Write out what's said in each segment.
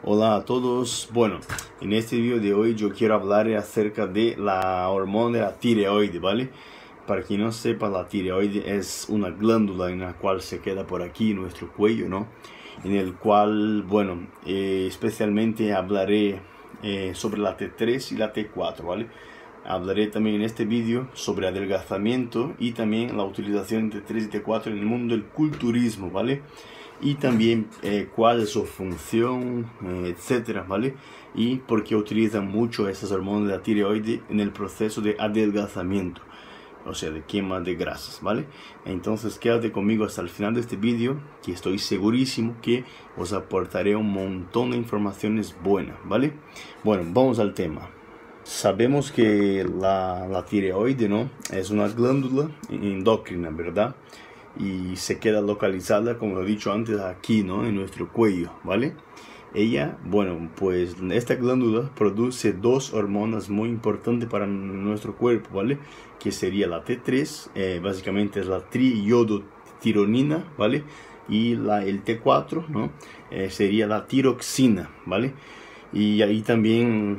Hola a todos. Bueno, en este video de hoy yo quiero hablar acerca de la hormona de la tireoide, ¿vale? Para quien no sepa, la tireoide es una glándula en la cual se queda por aquí en nuestro cuello, ¿no? En el cual, bueno, especialmente hablaré sobre la T3 y la T4, ¿vale? Hablaré también en este vídeo sobre adelgazamiento y también la utilización de T3 y T4 en el mundo del culturismo, ¿vale? Y también cuál es su función, etcétera, ¿vale? Y por qué utilizan mucho esas hormonas de la tireoide en el proceso de adelgazamiento, o sea, de quema de grasas, ¿vale? Entonces quédate conmigo hasta el final de este vídeo, que estoy segurísimo que os aportaré un montón de informaciones buenas, ¿vale? Bueno, vamos al tema. Sabemos que la tireoide, ¿no?, es una glándula endocrina, ¿verdad? Y se queda localizada, como lo he dicho antes, aquí, ¿no?, en nuestro cuello, ¿vale? Ella, bueno, pues esta glándula produce dos hormonas muy importantes para nuestro cuerpo, ¿vale? Que sería la T3, básicamente es la triiodotironina, ¿vale? Y el T4, ¿no? Sería la tiroxina, ¿vale? Y ahí también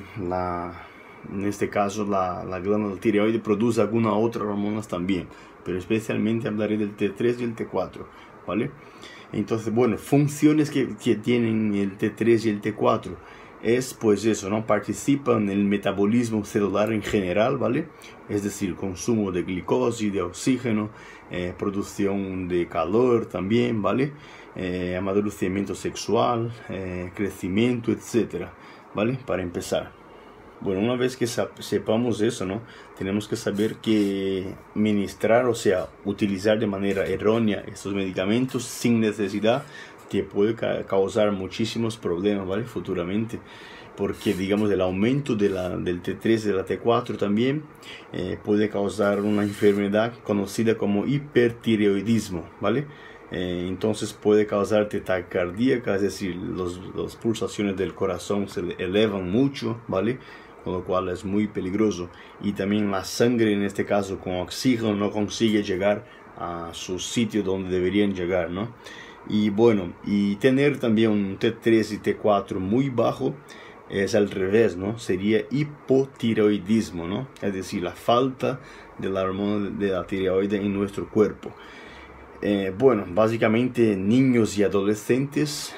en este caso la glándula tireoide produce algunas otras hormonas también, pero especialmente hablaré del T3 y el T4, ¿vale? Entonces, bueno, funciones que tienen el T3 y el T4 es pues eso, ¿no? Participan en el metabolismo celular en general, ¿vale? Es decir, consumo de glicosis, de oxígeno, producción de calor también, ¿vale? Amadurecimiento sexual, crecimiento, etcétera, ¿vale? Para empezar. Bueno, una vez que sepamos eso, ¿no?, tenemos que saber que ministrar, o sea, utilizar de manera errónea estos medicamentos sin necesidad te puede causar muchísimos problemas, ¿vale? Futuramente, porque digamos el aumento del T3 y de la T4 también puede causar una enfermedad conocida como hipertireoidismo, ¿vale? Entonces puede causarte taquicardia, es decir, las pulsaciones del corazón se elevan mucho, ¿vale? Con lo cual es muy peligroso. Y también la sangre, en este caso con oxígeno, no consigue llegar a su sitio donde deberían llegar, ¿no? Y bueno, y tener también un T3 y T4 muy bajo es al revés, ¿no? Sería hipotireoidismo, ¿no? Es decir, la falta de la hormona de la tireoide en nuestro cuerpo. Bueno, básicamente niños y adolescentes,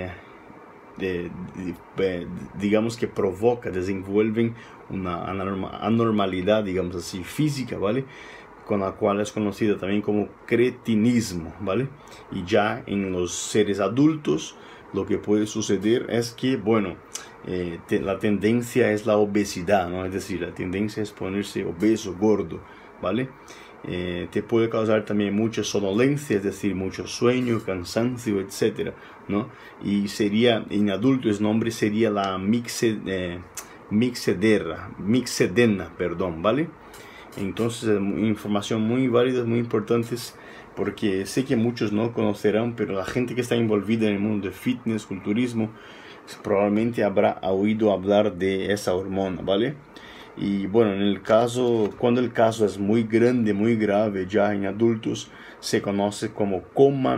digamos que desenvuelven una anormalidad, digamos así, física, ¿vale? Con la cual es conocida también como cretinismo, ¿vale? Y ya en los seres adultos lo que puede suceder es que, bueno, la tendencia es la obesidad, ¿no? Es decir, la tendencia es ponerse obeso, gordo, ¿vale? Te puede causar también mucha sonolencia, es decir, mucho sueño, cansancio, etcétera, ¿no? Y sería, en adultos, el nombre sería la mixedena, perdón, ¿vale? Entonces, información muy válida, muy importantes, porque sé que muchos no conocerán, pero la gente que está envolvida en el mundo de fitness, culturismo, probablemente habrá oído hablar de esa hormona, ¿vale? Y bueno, cuando el caso es muy grande, muy grave ya en adultos, se conoce como coma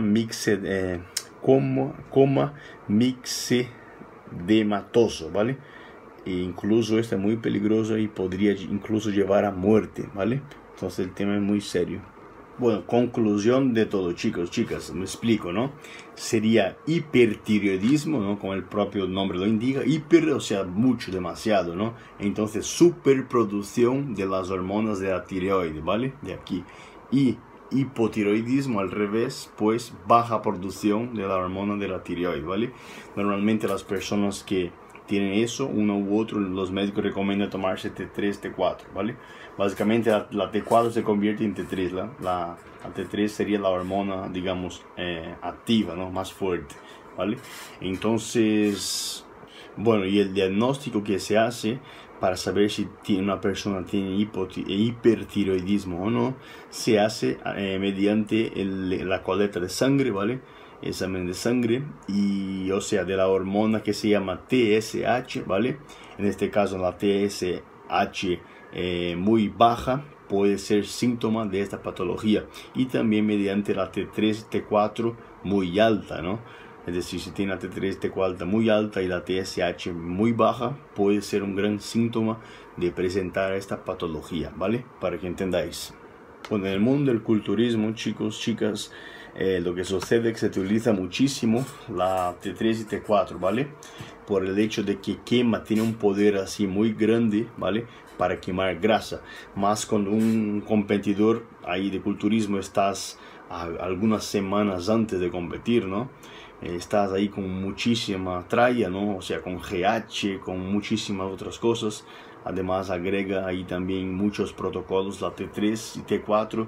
mixedematoso, ¿vale? E incluso esto es muy peligroso y podría incluso llevar a muerte, ¿vale? Entonces el tema es muy serio. Bueno, conclusión de todo, chicos, chicas, me explico, ¿no? Sería hipertireoidismo, ¿no? Como el propio nombre lo indica, hiper, o sea, mucho, demasiado, ¿no? Entonces, superproducción de las hormonas de la tireoide, ¿vale? De aquí. Y hipotiroidismo, al revés, pues baja producción de la hormona de la tireoide, ¿vale? Normalmente las personas que tienen eso, uno u otro, los médicos recomiendan tomarse T3, T4, ¿vale? Básicamente la T4 se convierte en T3, la T3 sería la hormona, digamos, activa, ¿no? Más fuerte, ¿vale? Entonces, bueno, y el diagnóstico que se hace para saber si una persona tiene hipertiroidismo o no, se hace mediante la colecta de sangre, ¿vale? Examen de sangre, y o sea, de la hormona que se llama TSH, ¿vale? En este caso la TSH muy baja puede ser síntoma de esta patología, y también mediante la T3, T4 muy alta, ¿no? Es decir, si tiene la T3, T4 muy alta y la TSH muy baja, puede ser un gran síntoma de presentar esta patología, ¿vale? Para que entendáis. Bueno, en el mundo del culturismo, chicos, chicas, lo que sucede es que se utiliza muchísimo la T3 y T4, ¿vale? Por el hecho de que quema, tiene un poder así muy grande, ¿vale? Para quemar grasa. Más cuando un competidor ahí de culturismo estás algunas semanas antes de competir, ¿no? Estás ahí con muchísima tralla, ¿no? O sea, con GH, con muchísimas otras cosas. Además agrega ahí también muchos protocolos, la T3 y T4,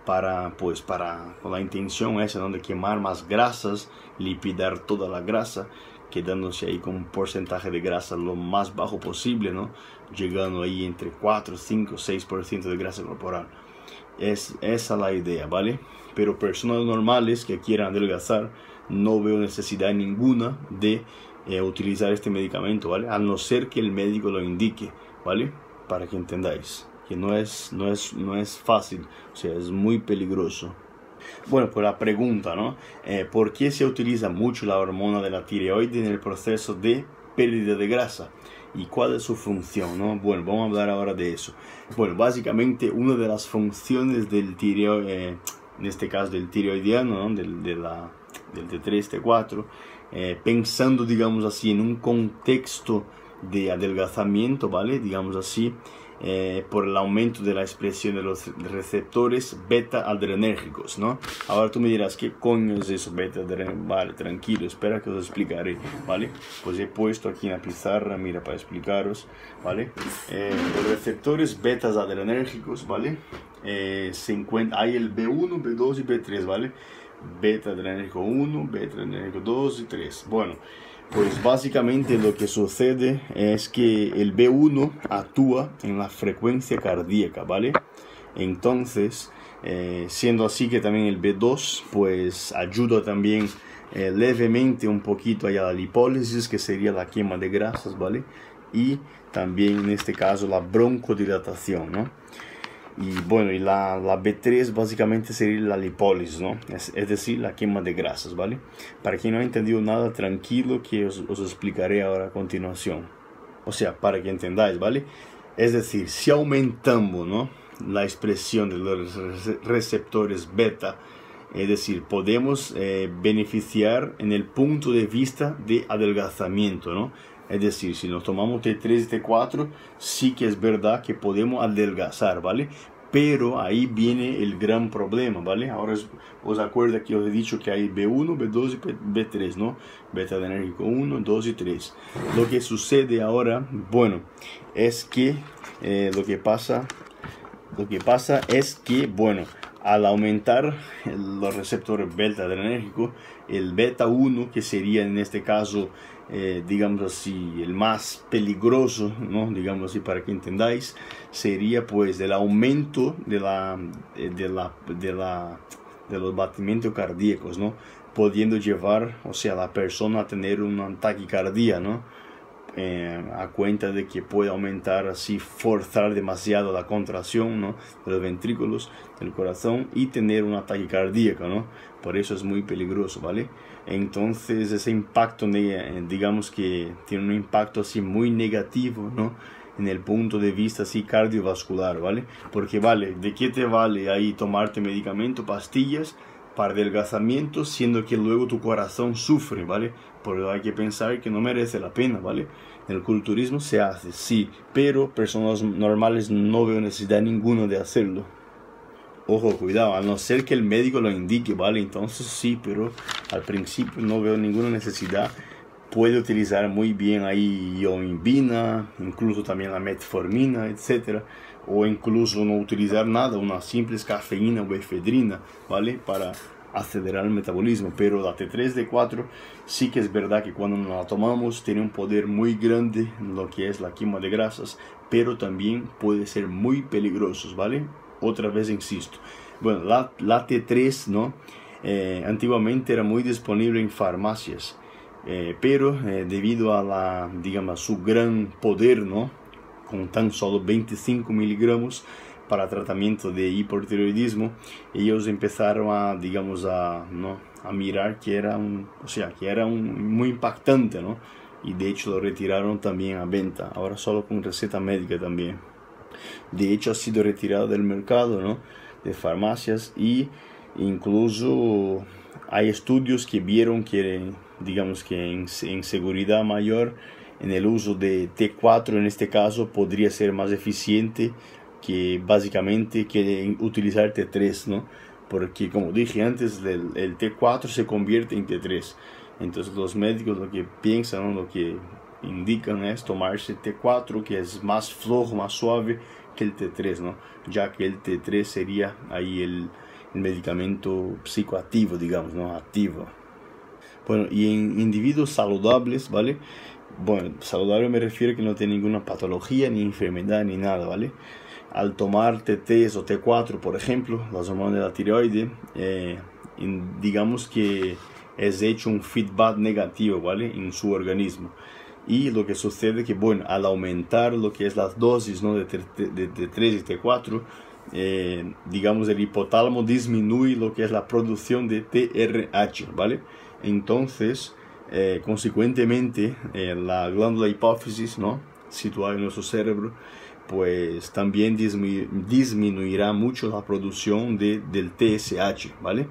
con la intención esa, ¿no? De quemar más grasas, lipidar toda la grasa, quedándose ahí con un porcentaje de grasa lo más bajo posible, ¿no? Llegando ahí entre 4, 5, 6% de grasa corporal. Es esa la idea, ¿vale? Pero personas normales que quieran adelgazar, no veo necesidad ninguna de utilizar este medicamento, ¿vale? A no ser que el médico lo indique, ¿vale? Para que entendáis que no es fácil, o sea, es muy peligroso. Bueno, pues la pregunta, ¿no? ¿Por qué se utiliza mucho la hormona de la tireoide en el proceso de pérdida de grasa? ¿Y cuál es su función, no? Bueno, vamos a hablar ahora de eso. Bueno, básicamente una de las funciones del tireoide, en este caso del tireoidiano, ¿no? del T3, T4, pensando, digamos así, en un contexto de adelgazamiento, ¿vale? Digamos así, por el aumento de la expresión de los receptores beta adrenérgicos, ¿no? Ahora tú me dirás, ¿qué coño es eso, beta adrenérgico? Vale, tranquilo, espera que os explicaré, ¿vale? Pues he puesto aquí en la pizarra, mira, para explicaros, ¿vale? Los receptores beta adrenérgicos, ¿vale? Hay el B1, B2 y B3, ¿vale? Beta adrenérgico 1, beta adrenérgico 2 y 3. Bueno, pues básicamente lo que sucede es que el B1 actúa en la frecuencia cardíaca, ¿vale? Entonces, siendo así que también el B2 pues ayuda también levemente un poquito a la lipólisis, que sería la quema de grasas, ¿vale? Y también en este caso la broncodilatación, ¿no? Y bueno, y la B3 básicamente sería la lipólisis, ¿no? Es decir, la quema de grasas, ¿vale? Para quien no ha entendido nada, tranquilo que os explicaré ahora a continuación. O sea, para que entendáis, ¿vale? Es decir, si aumentamos, ¿no? La expresión de los receptores beta, es decir, podemos beneficiar en el punto de vista de adelgazamiento, ¿no? Es decir, si nos tomamos T3 y T4, sí que es verdad que podemos adelgazar, ¿vale? Pero ahí viene el gran problema, ¿vale? Ahora os acuerda que os he dicho que hay B1, B2 y B3, ¿no? Beta adrenérgico 1, 2 y 3. Lo que sucede ahora, bueno, es que lo que pasa es que, bueno, al aumentar los receptores beta adrenérgicos, el beta 1, que sería en este caso, digamos así, el más peligroso, ¿no? Digamos así, para que entendáis, sería pues el aumento de los batimientos cardíacos, ¿no? Pudiendo llevar, o sea, a la persona a tener una taquicardia, ¿no? A cuenta de que puede aumentar así, forzar demasiado la contracción, ¿no? De los ventrículos del corazón y tener un ataque cardíaco, ¿no? Por eso es muy peligroso, ¿vale? Entonces ese impacto, digamos que tiene un impacto así muy negativo, ¿no? En el punto de vista así cardiovascular, ¿vale? Porque vale, ¿de qué te vale ahí tomarte medicamento, pastillas para adelgazamiento, siendo que luego tu corazón sufre, ¿vale? Pero hay que pensar que no merece la pena, ¿vale? En el culturismo se hace, sí, pero personas normales no veo necesidad ninguna de hacerlo. Ojo, cuidado, a no ser que el médico lo indique, ¿vale? Entonces sí, pero al principio no veo ninguna necesidad. Puede utilizar muy bien ahí ioimbina, incluso también la metformina, etc. O incluso no utilizar nada, una simple cafeína o efedrina, ¿vale? Para acelerar el metabolismo. Pero la T3, T4 sí que es verdad que cuando nos la tomamos tiene un poder muy grande en lo que es la quema de grasas, pero también puede ser muy peligrosos, ¿vale? Otra vez insisto. Bueno, la T3, ¿no? Antiguamente era muy disponible en farmacias, pero debido a digamos, su gran poder, ¿no? Con tan solo 25 miligramos para tratamiento de hipotiroidismo, ellos empezaron a, digamos, ¿no? a mirar que era muy impactante, ¿no? Y de hecho lo retiraron también a venta, ahora solo con receta médica también. De hecho ha sido retirado del mercado, ¿no? De farmacias, y incluso hay estudios que vieron que, digamos que en seguridad mayor en el uso de T4 en este caso podría ser más eficiente que básicamente que utilizar T3, ¿no? Porque como dije antes, el T4 se convierte en T3. Entonces los médicos lo que piensan, ¿no? Lo que indican es tomarse T4, que es más flojo, más suave que el T3, ¿no? Ya que el T3 sería ahí el medicamento psicoactivo, digamos, ¿no? Activo. Bueno, y en individuos saludables, ¿vale? Bueno, saludable me refiero a que no tiene ninguna patología, ni enfermedad, ni nada, ¿vale? Al tomar T3 o T4, por ejemplo, las hormonas de la tiroide, digamos que es hecho un feedback negativo, ¿vale? En su organismo. Y lo que sucede es que, bueno, al aumentar lo que es las dosis, ¿no? de T3 y T4, digamos, el hipotálamo disminuye lo que es la producción de TRH, ¿vale? Entonces, consecuentemente, la glándula hipófisis, ¿no? Situada en nuestro cerebro, pues también disminuirá mucho la producción del TSH, ¿vale?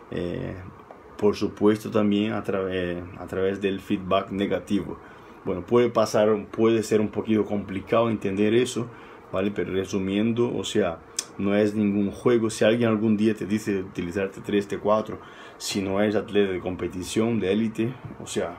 Por supuesto también a través del feedback negativo. Bueno, puede ser un poquito complicado entender eso, ¿vale? Pero resumiendo, o sea, no es ningún juego. Si alguien algún día te dice utilizar T3, T4, si no eres atleta de competición, de élite, o sea,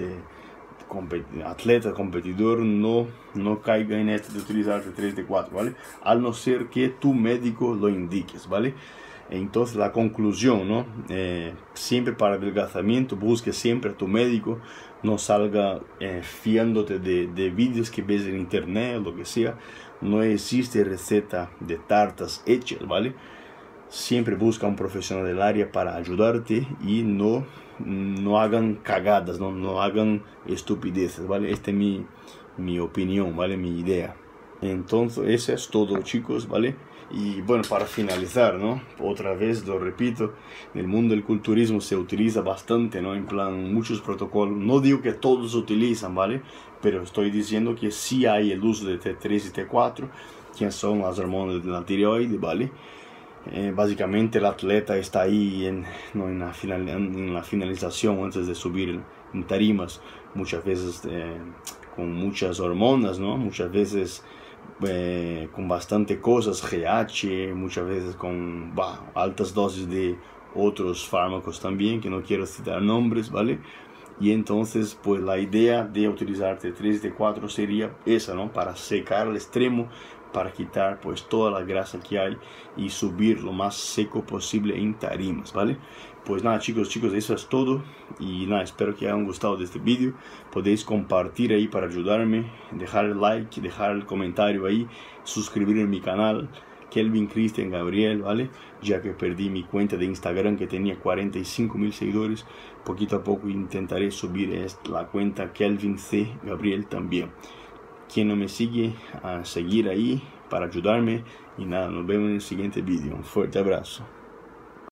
atleta, competidor, no caiga en de utilizar T3, T4, ¿vale? Al no ser que tu médico lo indiques, ¿vale? Entonces la conclusión, ¿no? Siempre para adelgazamiento, busque siempre a tu médico, no salga fiándote de vídeos que ves en internet o lo que sea. No existe receta de tartas hechas, ¿vale? Siempre busca un profesional del área para ayudarte y no hagan cagadas, no hagan estupideces, ¿vale? Esta es mi opinión, ¿vale? Mi idea. Entonces eso es todo, chicos, ¿vale? Y bueno, para finalizar, ¿no? Otra vez lo repito, en el mundo del culturismo se utiliza bastante, ¿no? En plan, muchos protocolos. No digo que todos se utilizan, ¿vale? Pero estoy diciendo que sí hay el uso de T3 y T4, que son las hormonas de la tiroide, ¿vale? Básicamente el atleta está ahí en la finalización, antes de subir en tarimas, muchas veces con muchas hormonas, ¿no? Muchas veces con bastante cosas, GH, muchas veces con altas dosis de otros fármacos también, que no quiero citar nombres, ¿vale? Y entonces, pues la idea de utilizar T3 y T4 sería esa, ¿no? Para secar al extremo, para quitar pues toda la grasa que hay y subir lo más seco posible en tarimas, ¿vale? Pues nada, chicos, eso es todo. Y nada, espero que hayan gustado de este vídeo. Podéis compartir ahí para ayudarme, dejar el like, dejar el comentario ahí, suscribir en mi canal Kelvin Cristian Gabriel, ¿vale? Ya que perdí mi cuenta de Instagram, que tenía 45.000 seguidores. Poquito a poco intentaré subir la cuenta Kelvin C. Gabriel también. Quien no me sigue, a seguir ahí para ayudarme. Y nada, nos vemos en el siguiente vídeo. Un fuerte abrazo.